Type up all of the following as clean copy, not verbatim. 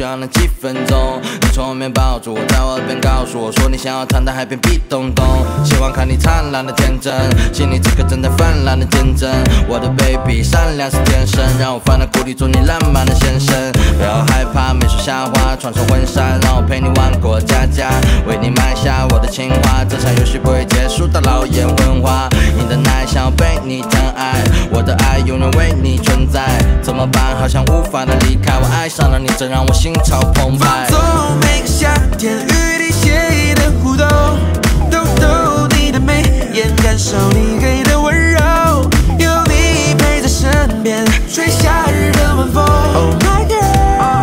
刚那几分钟。你从后面抱住我，在我耳边告诉我说你想要躺在海边屁咚咚。希望看你灿烂的天真，心里此刻正在泛滥的见证。我的 baby 善良是天生，让我放在谷底做你浪漫的先生。不要害怕美术夏花，穿上婚纱，让我陪你玩过家家，为你埋下我的情话。这场游戏不会结束到老眼昏花。你的奶想要被你疼爱，我的爱永远为你存在。怎么办？好像无法的离开，我爱上了你，真让我心潮澎湃。 放纵每个夏天与你惬意的互动，逗逗你的眉眼，感受你给的温柔，有你陪在身边，吹夏日的晚风。Oh my girl，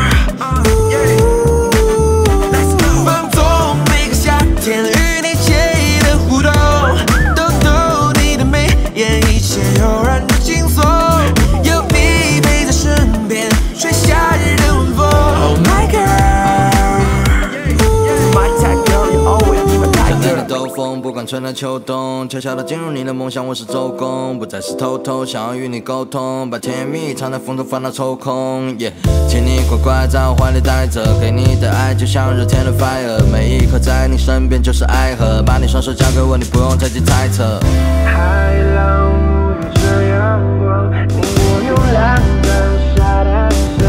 放纵每个夏天与你惬意的互动，逗逗你的眉眼，一切悠然的轻松，有你陪在身边，吹夏日的晚风。Oh my girl，My type girl， you always be my type girl。 的兜风，不管春夏秋冬，悄悄地进入你的梦乡，我是周公，不再是偷偷想要与你沟通，把甜蜜藏在风中，烦恼抽空。请你乖乖在我怀里待着，给你的爱就像热天的 fire， 每一刻在你身边就是爱河，把你双手交给我，你不用再去猜测。 海浪沐浴着阳光，你我用蓝灯下的色，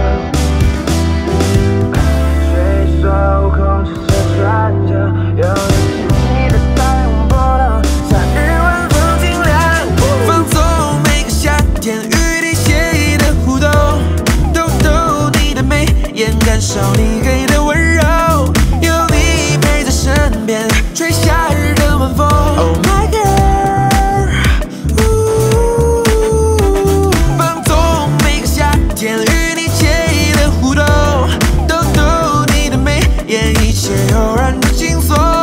随手空气车转着，有你的太阳波动，夏日晚风尽量。 放纵每个夏天与你惬意的互动，逗逗你的眉眼，感受你给的温柔，有你陪在身边，吹夏日的晚风。Oh my girl， 放纵每个夏天与你惬意的互动，逗逗你的眉眼，一切悠然的轻松。